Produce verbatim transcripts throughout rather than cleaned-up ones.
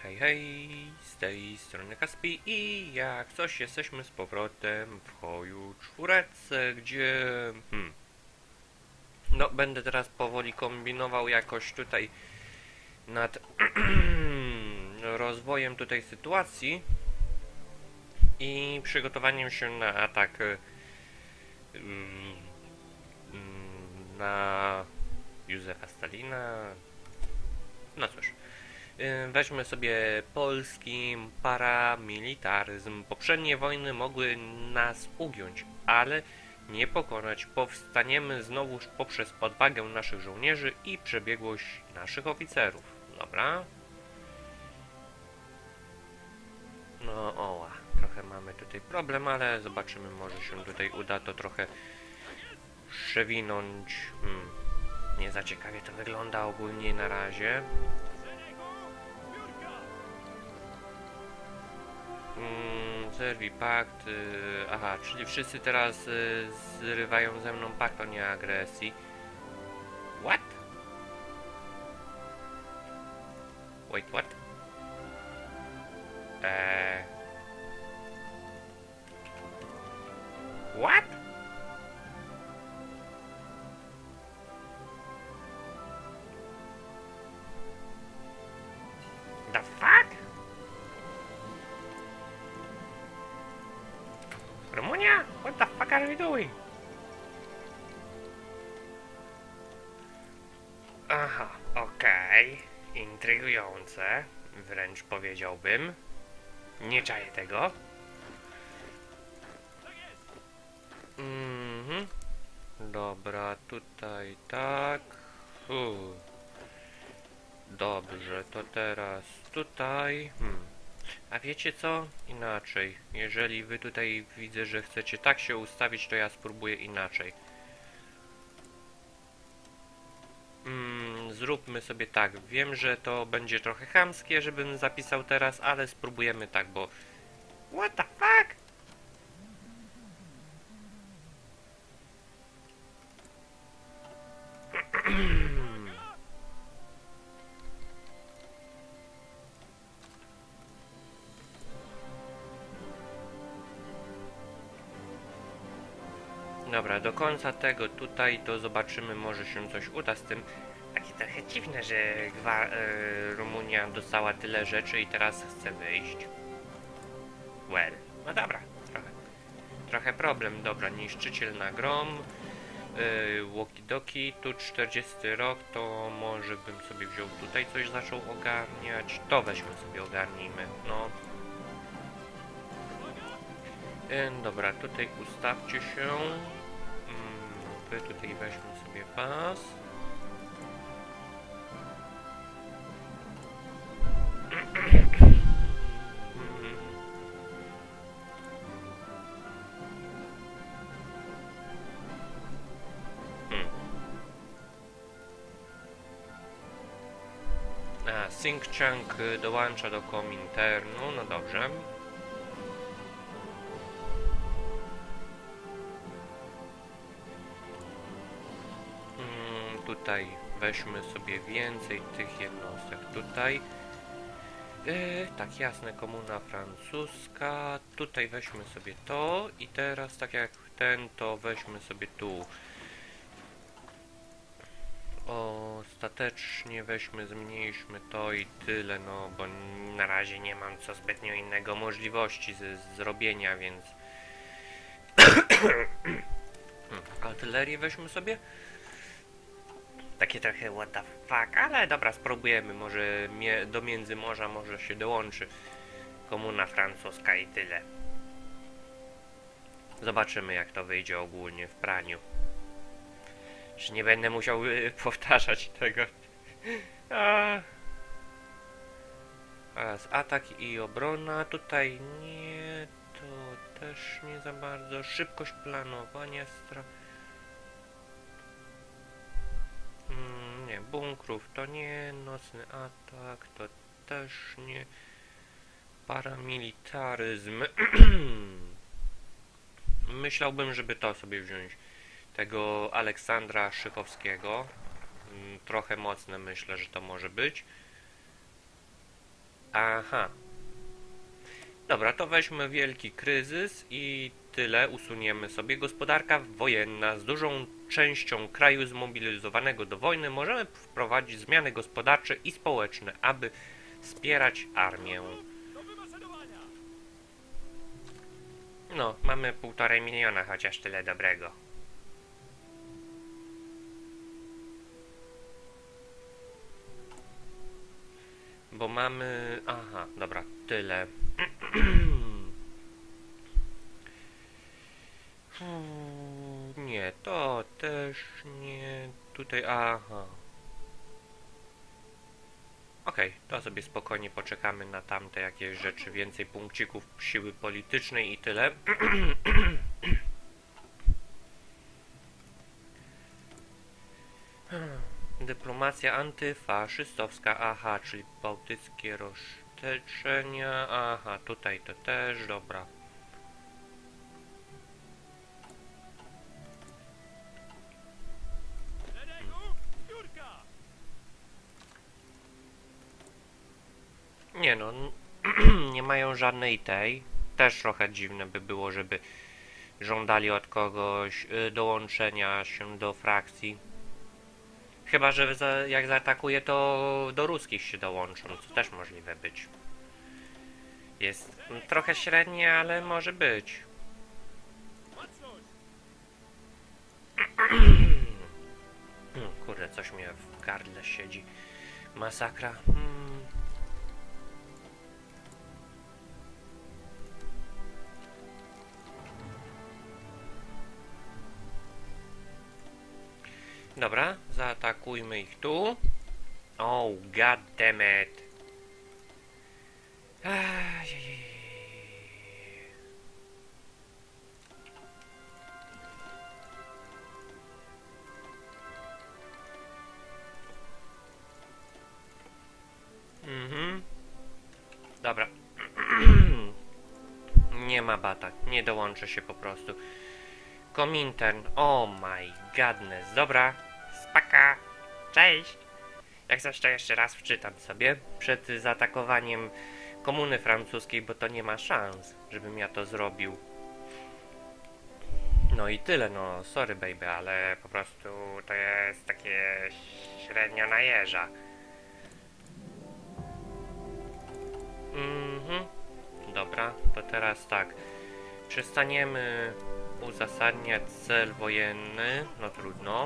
Hej, hej, z tej strony Kaspi i jak coś jesteśmy z powrotem w Hoju czwórce, gdzie... Hmm, no, będę teraz powoli kombinował jakoś tutaj nad rozwojem tutaj sytuacji i przygotowaniem się na atak na Józefa Stalina. No cóż. Weźmy sobie polski paramilitaryzm. Poprzednie wojny mogły nas ugiąć, ale nie pokonać. Powstaniemy znowuż poprzez odwagę naszych żołnierzy i przebiegłość naszych oficerów. Dobra? No oła, trochę mamy tutaj problem, ale zobaczymy, może się tutaj uda to trochę przewinąć. Hmm. Nie za ciekawie to wygląda ogólnie na razie. Mm, Zerwij pakt. Yy, aha, czyli wszyscy teraz yy, zrywają ze mną pakt o nieagresji. What? Wait, what? Eee... What? The fuck? Rumunia? What the fuck are we doing? Aha, okej. Okay. Intrygujące. Wręcz powiedziałbym. Nie czaję tego. Mhm. Dobra, tutaj tak. Uf. Dobrze, to teraz tutaj. Hmm. A wiecie co? Inaczej. Jeżeli wy tutaj widzę, że chcecie tak się ustawić, to ja spróbuję inaczej. Mm, zróbmy sobie tak. Wiem, że to będzie trochę chamskie, żebym zapisał teraz, ale spróbujemy tak, bo... What the fuck? Dobra, do końca tego tutaj to zobaczymy, może się coś uda z tym. Takie trochę dziwne, że Gwa e, Rumunia dostała tyle rzeczy i teraz chce wyjść. Well, no dobra, trochę. Trochę problem, dobra, niszczyciel na grom. Yy, Walkie-talkie, tu czterdziesty rok, to może bym sobie wziął tutaj coś, zaczął ogarniać. To weźmy sobie, ogarnijmy, no. Yy, dobra, tutaj ustawcie się. Yy, wy tutaj weźmy sobie pas. Think Chunk dołącza do Kominternu, no dobrze. Hmm, tutaj weźmy sobie więcej tych jednostek. Tutaj yy, tak, jasne, komuna francuska. Tutaj weźmy sobie to i teraz tak jak ten, to weźmy sobie tu. Ostatecznie weźmy, zmniejszmy to i tyle, no bo na razie nie mam co zbytnio innego możliwości z, z zrobienia, więc artylerię weźmy sobie. Takie trochę what the fuck, ale dobra, spróbujemy, może mie do Międzymorza może się dołączy komuna francuska i tyle. Zobaczymy, jak to wyjdzie ogólnie w praniu. Czy nie będę musiał y, powtarzać tego. A. Teraz atak i obrona. Tutaj nie, to też nie za bardzo. Szybkość planowania stra... Mm, nie, bunkrów to nie. Nocny atak to też nie. Paramilitaryzm. Myślałbym, żeby to sobie wziąć. Tego Aleksandra Szychowskiego. Trochę mocne myślę, że to może być. Aha. Dobra, to weźmy wielki kryzys i tyle usuniemy sobie. Gospodarka wojenna z dużą częścią kraju zmobilizowanego do wojny. Możemy wprowadzić zmiany gospodarcze i społeczne, aby wspierać armię. No, mamy półtorej miliona, chociaż tyle dobrego. Bo mamy... Aha, dobra, tyle. Nie, to też nie... Tutaj, aha. Okej, okay, to sobie spokojnie poczekamy na tamte jakieś rzeczy. Więcej punkcików siły politycznej i tyle. Dyplomacja antyfaszystowska, aha, czyli bałtyckie rozszczepienia, aha, tutaj to też, dobra. Nie no, nie mają żadnej tej. Też trochę dziwne by było, żeby żądali od kogoś dołączenia się do frakcji. Chyba, że za, jak zaatakuje, to do ruskich się dołączą, co też możliwe być. Jest trochę średnie, ale może być. Kurde, coś mnie w gardle siedzi. Masakra. Hmm. Dobra, zaatakujmy ich tu. Oh, god damn it. Ajajaj. Mhm. Dobra. Nie ma bata, nie dołączę się po prostu. Komintern, oh my godness. Dobra, spaka, cześć. Jak coś to jeszcze raz wczytam sobie przed zaatakowaniem komuny francuskiej, bo to nie ma szans, żebym ja to zrobił. No i tyle, no sorry baby, ale po prostu to jest takie średnio na jeża. Mhm. Dobra, to teraz tak. Przestaniemy uzasadniać cel wojenny. No trudno.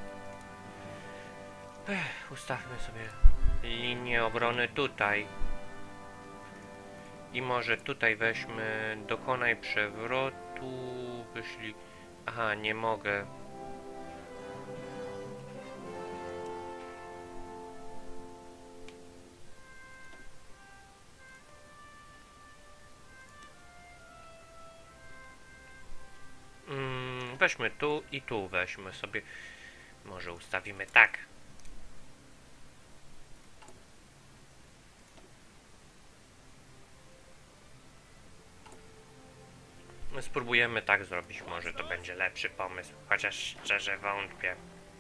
Ech, ustawmy sobie linię obrony tutaj. I może tutaj weźmy dokonaj przewrotu. Wyszli... Aha, nie mogę. Mm, weźmy tu i tu weźmy sobie. Może ustawimy tak. Spróbujemy tak zrobić, może to będzie lepszy pomysł, chociaż szczerze wątpię.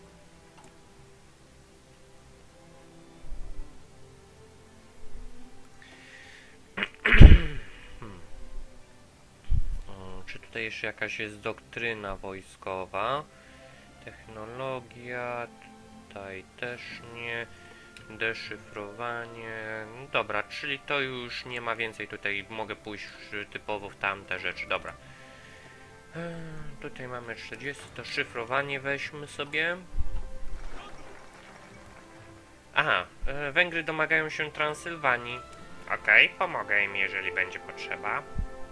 hmm. o, czy tutaj jeszcze jakaś jest doktryna wojskowa? Technologia, tutaj też nie. Deszyfrowanie. Dobra, czyli to już nie ma więcej tutaj. Mogę pójść typowo w tamte rzeczy. Dobra. Eee, tutaj mamy czterdzieści. To szyfrowanie weźmy sobie. Aha, e, Węgry domagają się Transylwanii. Okej, okay, pomogę im, jeżeli będzie potrzeba.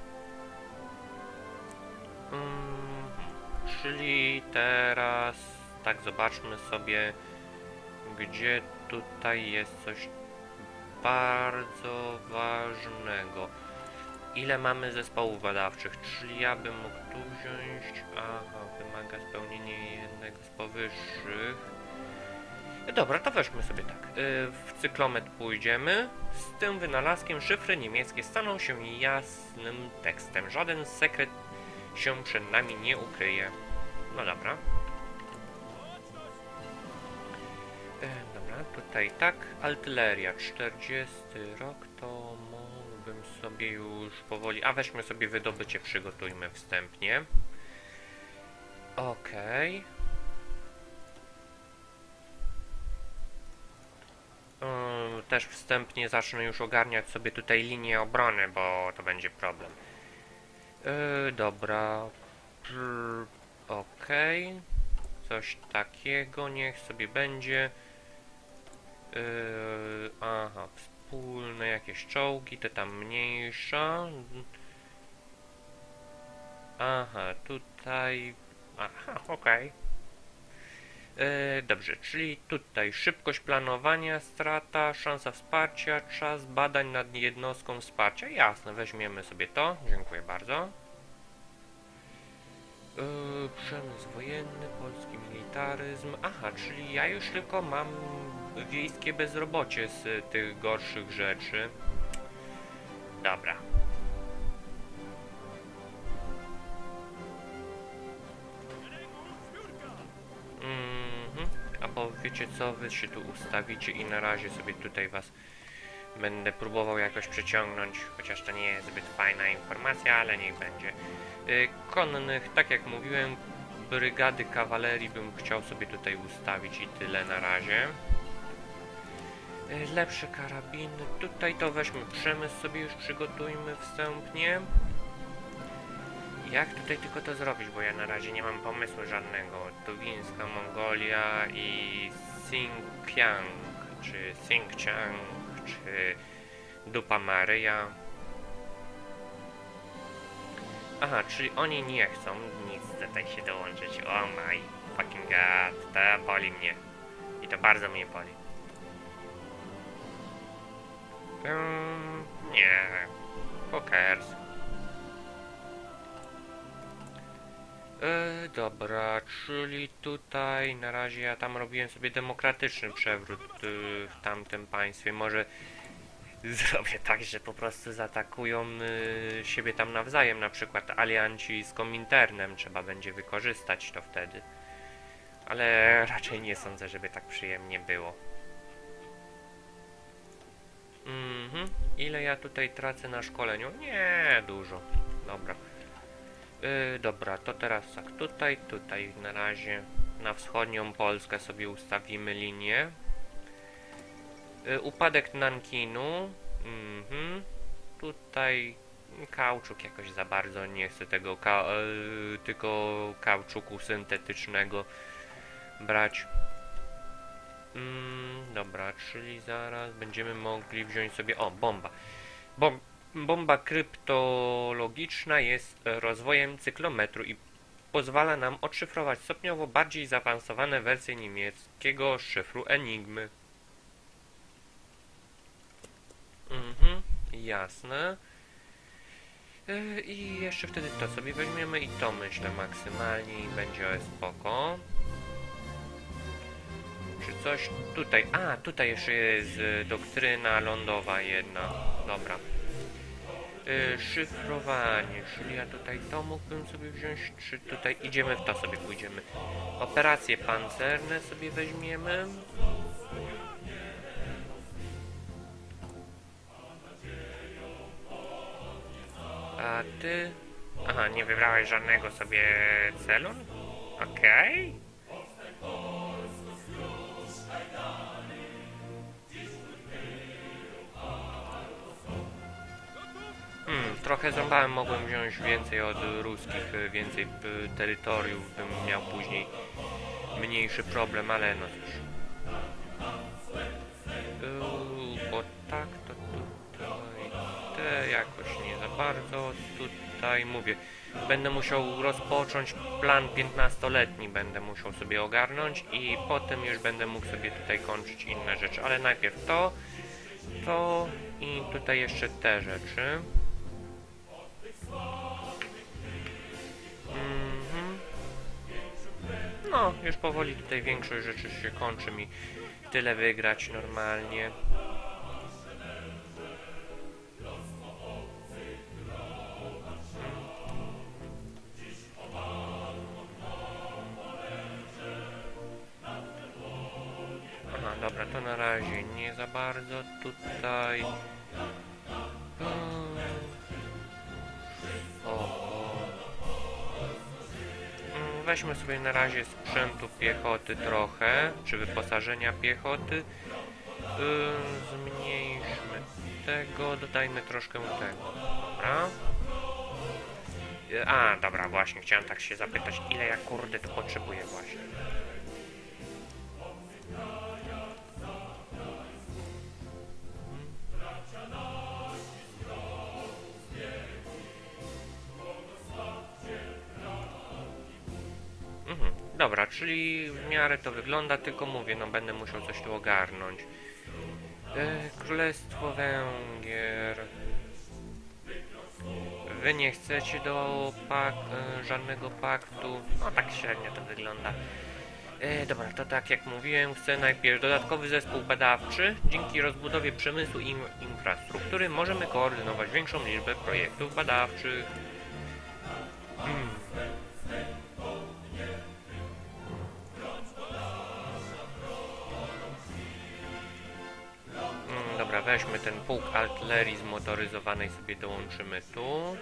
Hmm, czyli teraz tak, zobaczmy sobie, gdzie tutaj jest coś bardzo ważnego. Ile mamy zespołów badawczych? Czyli ja bym mógł tu wziąć... Aha, wymaga spełnienia jednego z powyższych. Dobra, to weźmy sobie tak. W cyklometr pójdziemy. Z tym wynalazkiem szyfry niemieckie staną się jasnym tekstem. Żaden sekret się przed nami nie ukryje. No dobra. Dobra, tutaj tak. Artyleria, czterdziesty rok to... sobie już powoli... A weźmy sobie wydobycie, przygotujmy wstępnie. Okej. Okay. Też wstępnie zacznę już ogarniać sobie tutaj linię obrony, bo to będzie problem. Yy, dobra. Okej. Okay. Coś takiego niech sobie będzie. Yy, aha, wspólne jakieś czołgi, te tam mniejsza. Aha, tutaj... Aha, okej. Okay. Yy, dobrze, czyli tutaj szybkość planowania, strata, szansa wsparcia, czas badań nad jednostką wsparcia. Jasne, weźmiemy sobie to. Dziękuję bardzo. Yy, przemysł wojenny, polski militaryzm. Aha, czyli ja już tylko mam wiejskie bezrobocie z tych gorszych rzeczy. Dobra. Mhm. Albo wiecie co, wy się tu ustawicie i na razie sobie tutaj was będę próbował jakoś przeciągnąć, chociaż to nie jest zbyt fajna informacja, ale niech będzie. Yy, konnych, tak jak mówiłem, brygady kawalerii bym chciał sobie tutaj ustawić i tyle na razie. Yy, lepsze karabiny, tutaj to weźmy przemysł sobie już przygotujmy wstępnie. Jak tutaj tylko to zrobić, bo ja na razie nie mam pomysłu żadnego. Tuwińska Mongolia i Xinjiang, czy Xinjiang, czy Dupa Maryja. Aha, czyli oni nie chcą nic tutaj się dołączyć. Oh my fucking god, to boli mnie. I to bardzo mnie boli. Um, nie, who cares? Yy, dobra, czyli tutaj na razie ja tam robiłem sobie demokratyczny przewrót yy, w tamtym państwie. Może zrobię tak, że po prostu zaatakują yy, siebie tam nawzajem, na przykład alianci z Kominternem. Trzeba będzie wykorzystać to wtedy. Ale raczej nie sądzę, żeby tak przyjemnie było. Mhm. Ile ja tutaj tracę na szkoleniu? Nie, dużo. Dobra. Yy, dobra, to teraz tak, tutaj, tutaj na razie na wschodnią Polskę sobie ustawimy linię. Yy, upadek Nankinu. Mhm. Tutaj kauczuk jakoś za bardzo nie chcę tego ka yy, tylko kauczuku syntetycznego brać. Yy, dobra, czyli zaraz będziemy mogli wziąć sobie... O, bomba. Bom Bomba kryptologiczna jest rozwojem cyklometru i pozwala nam odszyfrować stopniowo bardziej zaawansowane wersje niemieckiego szyfru Enigmy. Mhm, jasne. Yy, I jeszcze wtedy to sobie weźmiemy i to myślę maksymalnie i będzie spoko. Czy coś tutaj... A, tutaj jeszcze jest doktryna lądowa jedna. Dobra. Yy, szyfrowanie, czyli ja tutaj to mógłbym sobie wziąć, czy tutaj idziemy w to sobie pójdziemy. Operacje pancerne sobie weźmiemy. A ty... Aha, nie wybrałeś żadnego sobie celu? Okej. Okay. Hmm, trochę ząbałem, mogłem wziąć więcej od ruskich, więcej terytoriów, bym miał później mniejszy problem, ale no cóż. Yy, bo tak to tutaj, te jakoś nie za bardzo, tutaj mówię, będę musiał rozpocząć plan piętnastoletni, będę musiał sobie ogarnąć i potem już będę mógł sobie tutaj kończyć inne rzeczy, ale najpierw to, to i tutaj jeszcze te rzeczy. Mhm. No, już powoli tutaj większość rzeczy się kończy mi tyle wygrać normalnie. Aha, dobra, to na razie nie za bardzo tutaj. Hmm. weźmy sobie na razie sprzętu piechoty trochę, czy wyposażenia piechoty. Yy, zmniejszmy tego, dodajmy troszkę tego. Dobra. Yy, a, dobra, właśnie, chciałem tak się zapytać, ile ja kurde tu potrzebuję właśnie. Mhm, dobra, czyli w miarę to wygląda, tylko mówię, no będę musiał coś tu ogarnąć. E, Królestwo Węgier. Wy nie chcecie do pak e, żadnego paktu. No tak średnio to wygląda. E, dobra, to tak jak mówiłem, chcę najpierw dodatkowy zespół badawczy. Dzięki rozbudowie przemysłu i infrastruktury możemy koordynować większą liczbę projektów badawczych. Hmm. Dobra, weźmy ten pułk artylerii zmotoryzowanej, sobie dołączymy tu.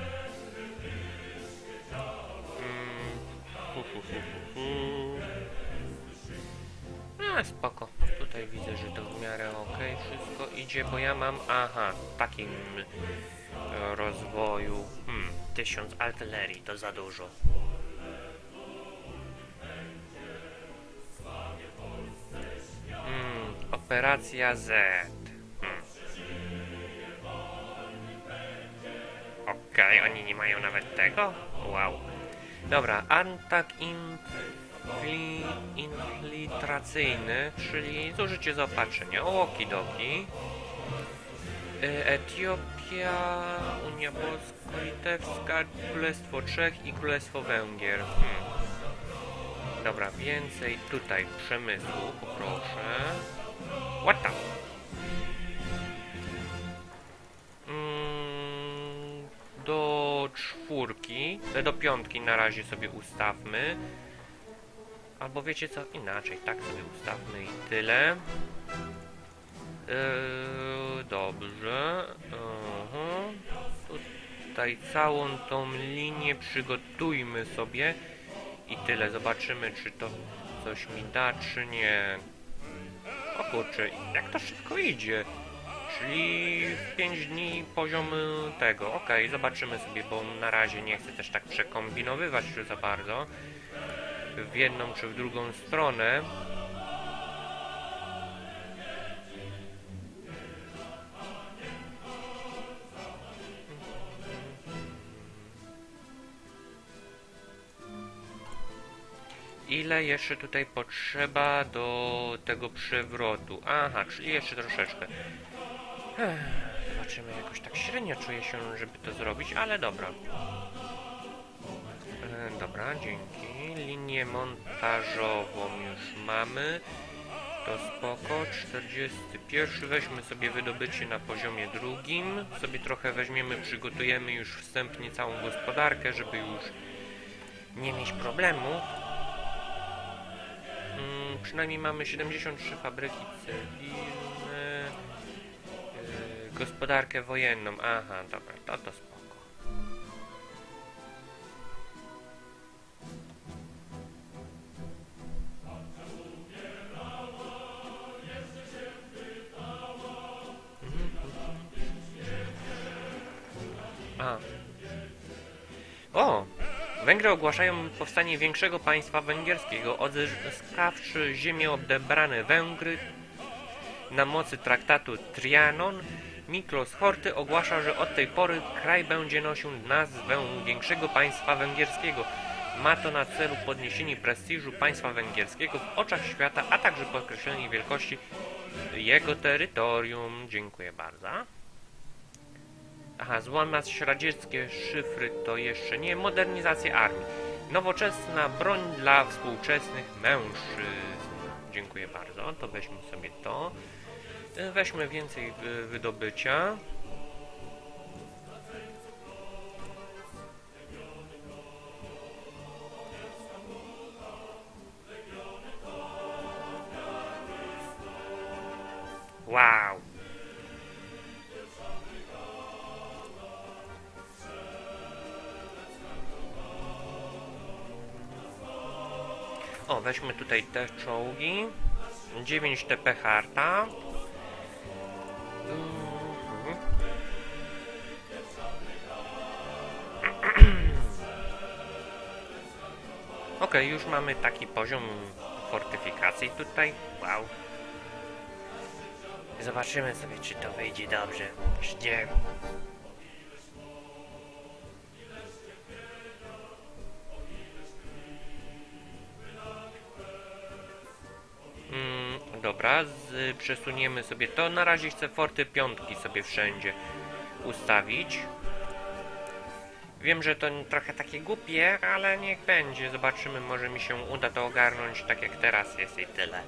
Mm. Hu, hu, hu, hu. A, spoko. Tutaj widzę, że to w miarę ok wszystko idzie, bo ja mam, aha, takim e, rozwoju. Hmm, tysiąc artylerii to za dużo. Hmm, operacja Z. Okej, okay, oni nie mają nawet tego? Wow. Dobra, atak infli, infiltracyjny, czyli zużycie zaopatrzenia. Okidoki. Etiopia, Unia Polsko-Litewska, Królestwo Czech i Królestwo Węgier. Hmm. Dobra, więcej tutaj przemysłu, poproszę. What the? Do czwórki, do piątki na razie sobie ustawmy. Albo wiecie co? Inaczej, tak sobie ustawmy i tyle. Yy, dobrze. Uh-huh. Tutaj całą tą linię przygotujmy sobie. I tyle. Zobaczymy, czy to coś mi da, czy nie. O kurczę, jak to szybko idzie. Czyli w pięć dni poziom tego. Ok, zobaczymy sobie, bo na razie nie chcę też tak przekombinowywać za bardzo w jedną czy w drugą stronę. Ile jeszcze tutaj potrzeba do tego przewrotu? Aha, czyli jeszcze troszeczkę. Zobaczymy, jakoś tak średnio czuję się, żeby to zrobić, ale dobra. E, dobra, dzięki. Linię montażową już mamy. To spoko. czterdziesty pierwszy. Weźmy sobie wydobycie na poziomie drugim. Sobie trochę weźmiemy, przygotujemy już wstępnie całą gospodarkę, żeby już nie mieć problemu. Hmm, przynajmniej mamy siedemdziesiąt trzy fabryki cywilne. Yy, gospodarkę wojenną. Aha, dobra, to to spoko. A. O! Węgry ogłaszają powstanie większego państwa węgierskiego, odzyskawszy ziemię odebrane Węgry na mocy traktatu Trianon. Miklos Horthy ogłasza, że od tej pory kraj będzie nosił nazwę większego państwa węgierskiego. Ma to na celu podniesienie prestiżu państwa węgierskiego w oczach świata, a także podkreślenie wielkości jego terytorium. Dziękuję bardzo. Aha, złamać radzieckie szyfry to jeszcze nie. Modernizacja armii. Nowoczesna broń dla współczesnych mężczyzn. Dziękuję bardzo. To weźmy sobie to. Weźmy więcej wydobycia. Wow. O, weźmy tutaj te czołgi. dziewięć T P harta. Ok, już mamy taki poziom fortyfikacji tutaj. Wow. Zobaczymy sobie, czy to wyjdzie dobrze, czy nie. Mm, dobra, z, przesuniemy sobie to. Na razie chcę forty piątki sobie wszędzie ustawić. Wiem, że to trochę takie głupie, ale niech będzie. Zobaczymy, może mi się uda to ogarnąć tak jak teraz jest i tyle.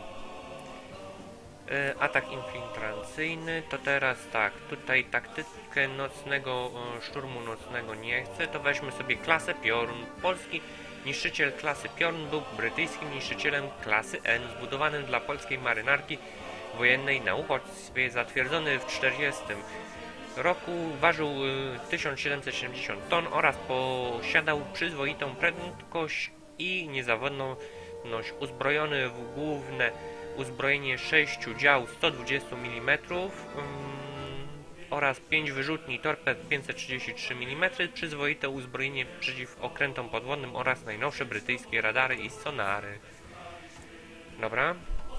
Yy, atak infiltracyjny, to teraz tak, tutaj taktykę nocnego, yy, szturmu nocnego nie chcę, to weźmy sobie klasę Piorun. Polski niszczyciel klasy Piorun był brytyjskim niszczycielem klasy N, zbudowanym dla polskiej marynarki wojennej na uchodźstwie, zatwierdzony w czterdziestym roku, ważył y, tysiąc siedemset siedemdziesiąt ton oraz posiadał przyzwoitą prędkość i niezawodność, uzbrojony w główne uzbrojenie sześciu dział sto dwadzieścia milimetrów ym, oraz pięć wyrzutni torped pięćset trzydzieści trzy milimetry, przyzwoite uzbrojenie przeciw okrętom podwodnym oraz najnowsze brytyjskie radary i sonary. Dobra.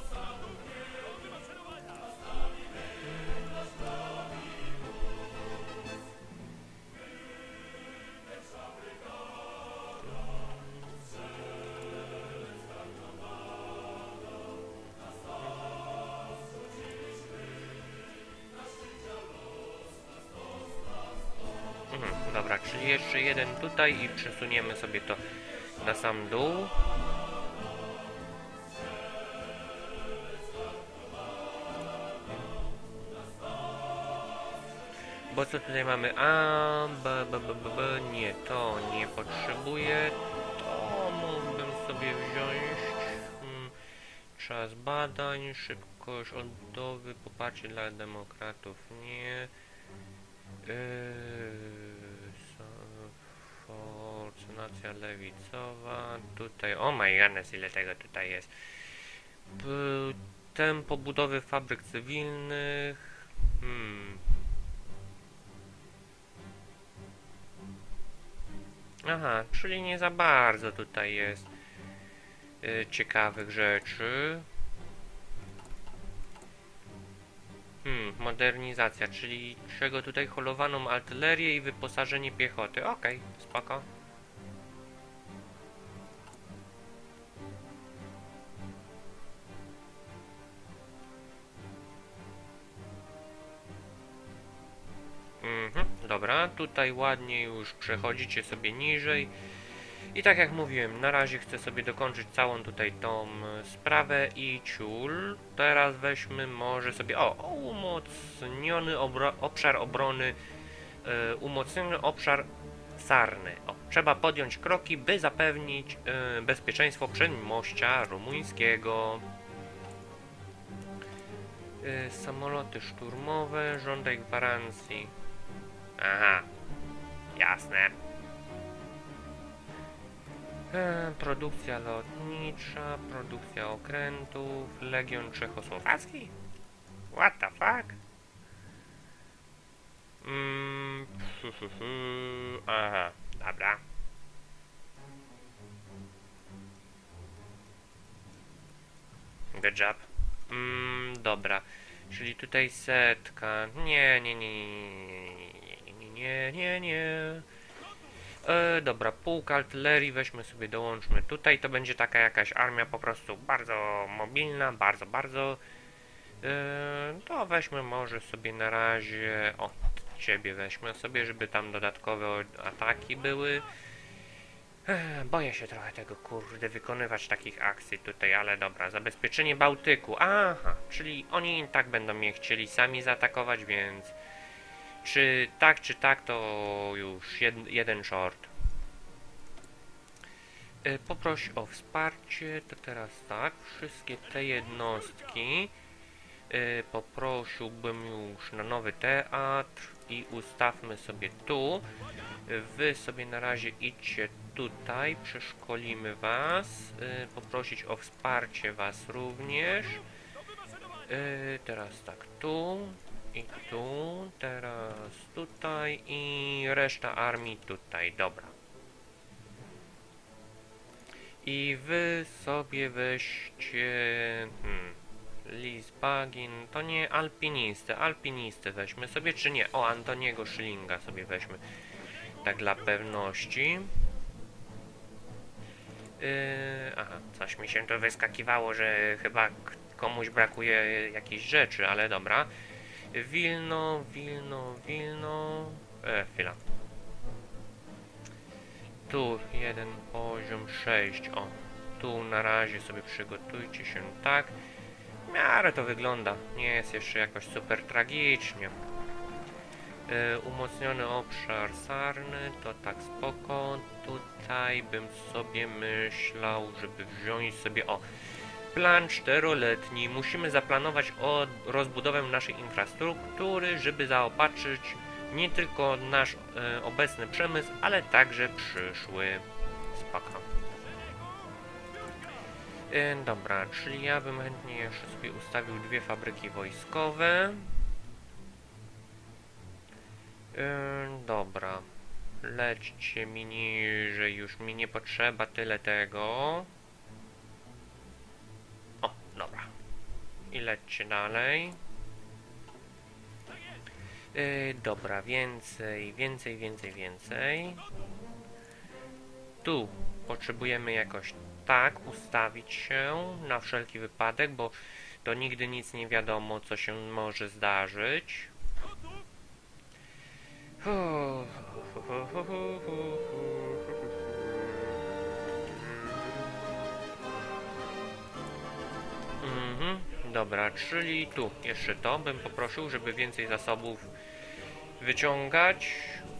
Dobra, czyli jeszcze jeden tutaj i przesuniemy sobie to na sam dół. Bo co tutaj mamy? A, b, b, b, b, b, nie, to nie potrzebuję. To mógłbym sobie wziąć. Hmm, czas badań, szybkość odbudowy, poparcie dla demokratów, nie. Yy, Forcynacja lewicowa. Tutaj, o my goodness, ile tego tutaj jest. P tempo budowy fabryk cywilnych. Hmm. Aha, czyli nie za bardzo tutaj jest yy, ciekawych rzeczy. Hmm, modernizacja, czyli czego tutaj holowaną artylerię i wyposażenie piechoty. Okej, okay, spoko. Mhm, dobra, tutaj ładnie już przechodzicie sobie niżej. I tak jak mówiłem, na razie chcę sobie dokończyć całą tutaj tą sprawę i ciul. Teraz weźmy może sobie, o, umocniony obro obszar obrony, yy, umocniony obszar sarny. O, trzeba podjąć kroki, by zapewnić yy, bezpieczeństwo przedmościa rumuńskiego. Yy, samoloty szturmowe, żądaj gwarancji. Aha, jasne. E, produkcja lotnicza, produkcja okrętów, Legion Czechosłowacki? What the fuck? Mm, fu, fu, fu. Aha, dobra. Good job. Mm, dobra, czyli tutaj setka. Nie, nie, nie, nie, nie, nie, nie, nie. E, dobra, pułk artylerii weźmy sobie, dołączmy tutaj, to będzie taka jakaś armia po prostu bardzo mobilna, bardzo, bardzo. E, to weźmy może sobie na razie, o, ciebie weźmy sobie, żeby tam dodatkowe ataki były. E, boję się trochę tego, kurde, wykonywać takich akcji tutaj, ale dobra, zabezpieczenie Bałtyku, aha, czyli oni i tak będą mnie chcieli sami zaatakować, więc... Czy tak, czy tak, to już jed, jeden short. Yy, poproś o wsparcie, to teraz tak, wszystkie te jednostki yy, poprosiłbym już na nowy teatr i ustawmy sobie tu. Wy sobie na razie idźcie tutaj, przeszkolimy was, yy, poprosić o wsparcie was również. Yy, teraz tak, tu i tu, teraz tutaj i reszta armii tutaj, dobra. I wy sobie weźcie... Hmm, Lisbagin, to nie alpinistę, alpinistę weźmy sobie, czy nie? O, Antoniego Schillinga sobie weźmy, tak dla pewności. Yy, aha, coś mi się to wyskakiwało, że chyba komuś brakuje jakiejś rzeczy, ale dobra. Wilno, Wilno, Wilno... E, chwila. Tu jeden poziom sześć, o. Tu na razie sobie przygotujcie się tak. W miarę to wygląda, nie jest jeszcze jakoś super tragicznie. Yy, umocniony obszar sarny, to tak spoko. Tutaj bym sobie myślał, żeby wziąć sobie, o, plan czteroletni. Musimy zaplanować o rozbudowę naszej infrastruktury, żeby zaopatrzyć nie tylko nasz e, obecny przemysł, ale także przyszły. Spoko. E, dobra, czyli ja bym chętnie jeszcze sobie ustawił dwie fabryki wojskowe. E, dobra. Lećcie mi niżej, już mi nie potrzeba tyle tego. O, dobra. I lećcie dalej. Yy, dobra, więcej, więcej, więcej, więcej. Tu potrzebujemy jakoś tak ustawić się na wszelki wypadek, bo to nigdy nic nie wiadomo, co się może zdarzyć. Mhm, dobra, czyli tu jeszcze to bym poprosił, żeby więcej zasobów wyciągać.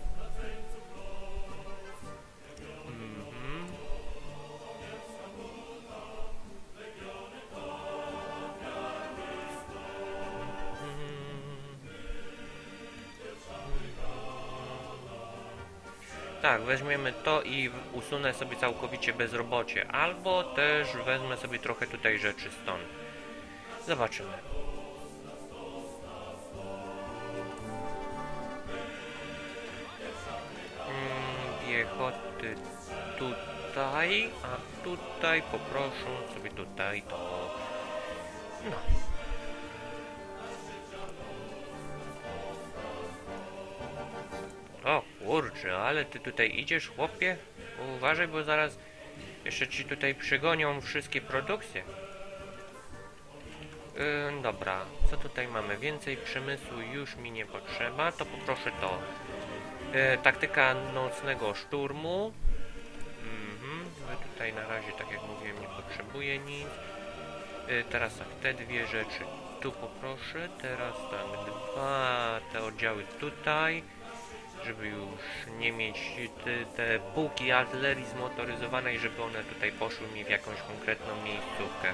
Mhm. Tak, weźmiemy to i usunę sobie całkowicie bezrobocie, albo też wezmę sobie trochę tutaj rzeczy stąd. Zobaczymy. Piechoty tutaj, a tutaj poproszę sobie tutaj to... No. O kurczę, ale ty tutaj idziesz, chłopie? Uważaj, bo zaraz jeszcze ci tutaj przygonią wszystkie produkcje. Yy, dobra, co tutaj mamy? Więcej przemysłu już mi nie potrzeba, to poproszę to. Yy, taktyka nocnego szturmu. Mhm, wy tutaj na razie, tak jak mówiłem, nie potrzebuję nic. Yy, teraz tak, te dwie rzeczy tu poproszę, teraz tak, dwa te oddziały tutaj, żeby już nie mieć te, te pułki artylerii zmotoryzowanej, żeby one tutaj poszły mi w jakąś konkretną miejscówkę.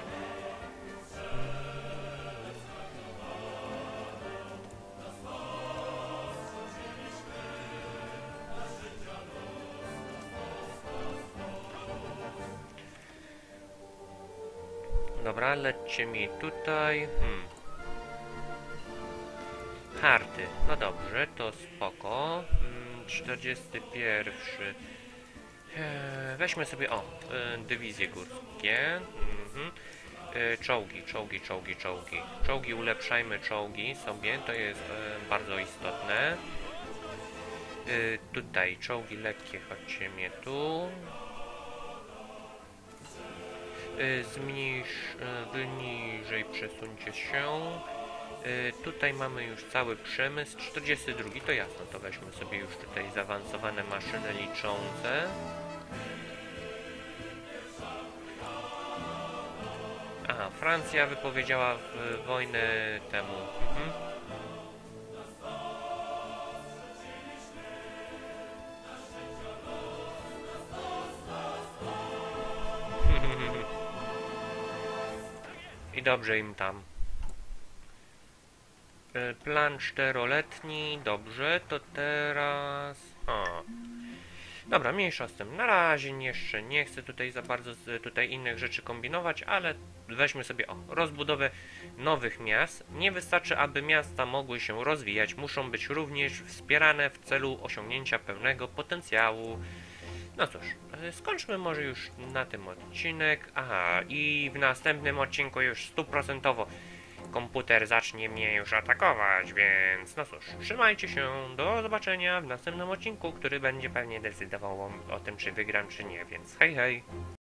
Dobra, lećcie mi tutaj. Hmm. Harty. No dobrze, to spoko. Hmm, czterdziesty pierwszy. Eee, weźmy sobie, o, e, dywizje górskie. Mhm. E, czołgi, czołgi, czołgi, czołgi. Czołgi, ulepszajmy czołgi sobie, to jest e, bardzo istotne. E, tutaj czołgi lekkie, chodźcie mnie tu. Zmniejsz, wy niżej przesuńcie się. Tutaj mamy już cały przemysł. czterdziesty drugi to jasno, to weźmy sobie już tutaj zaawansowane maszyny liczące. Aha, Francja wypowiedziała wojnę temu. Mhm. I dobrze im tam. Plan czteroletni, dobrze, to teraz... O. Dobra, mniejsza z tym. Na razie jeszcze nie chcę tutaj za bardzo z, tutaj innych rzeczy kombinować, ale weźmy sobie o rozbudowę nowych miast. Nie wystarczy, aby miasta mogły się rozwijać, muszą być również wspierane w celu osiągnięcia pełnego potencjału. No cóż, e, skończmy może już na tym odcinek. Aha, i w następnym odcinku już stuprocentowo komputer zacznie mnie już atakować, więc no cóż, trzymajcie się, do zobaczenia w następnym odcinku, który będzie pewnie decydował o tym, czy wygram, czy nie, więc hej hej!